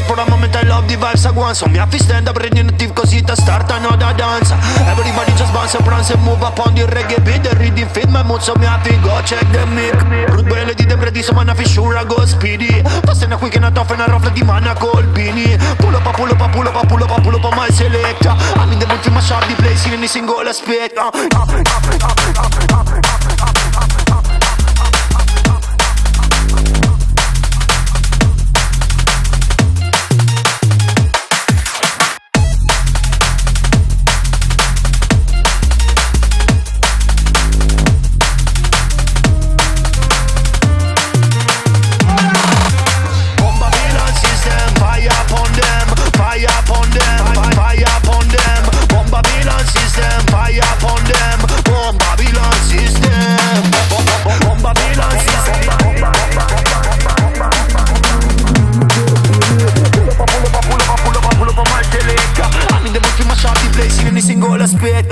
it for a moment, I love the vibes I want. So me have to stand up, ready native, cause it a start another dance. Everybody just bounce and prance and move up on the reggae beat. The rhythm fit my mood, so me have to go check the mic. Root boy, lady, them ready, so man have to sure I go speedy. Fast and a quick and a tough and a rough like the man I call Beanie. Pull up, pull up, pull up, pull up, pull up on my selector. I'm in the mood for my shop, the place in any single aspect. Single aspect.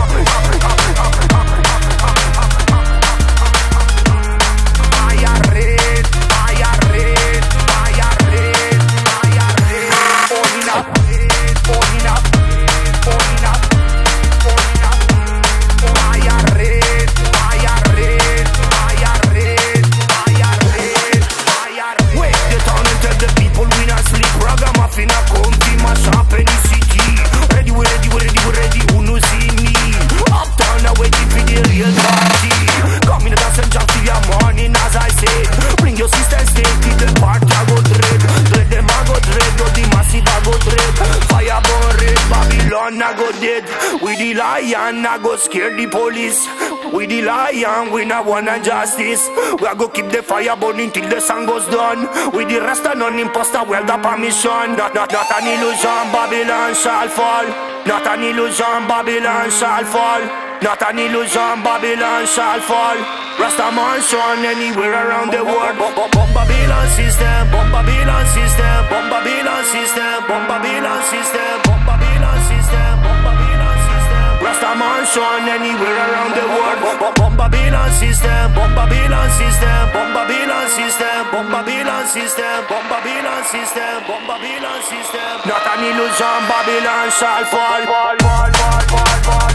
I go dead. We the lion, I go scare the police. We the lion, we not want justice. We a go keep the fire burning till the sun goes done. We the rest are non-imposter, well the permission. Not an illusion, Babylon shall fall. Not an illusion, Babylon shall fall. Not an illusion, Babylon shall fall. Rasta mansion anywhere around the world. Bomb Babylon system, bomb Babylon system, bomb Babylon system, bomb Babylon system, bomb Babylon system, bomb Babylon system. Rasta mansion anywhere around the world. Bomb Babylon system, bomb Babylon system, bomb Babylon system, bomb Babylon system, bomb Babylon system, bomb Babylon system. Not an illusion, Babylon shall fall.